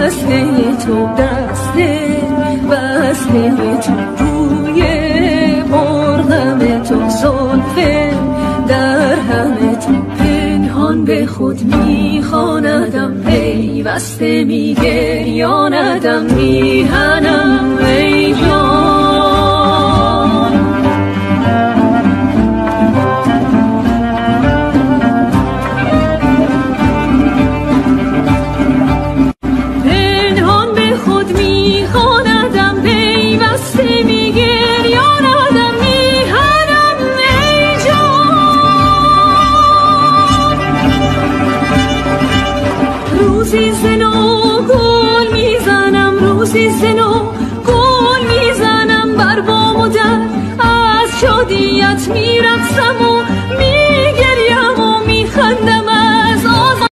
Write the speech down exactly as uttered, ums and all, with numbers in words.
وصله تو دسته وصله تو روی مرغم تو زلفه در همه تو پنهان به خود میخواندم پیوسته میگریاندم میهنم ای جان روزی زنو گل میزنم روزی زنو گل میزنم بر بام و در از شادیت میرقصم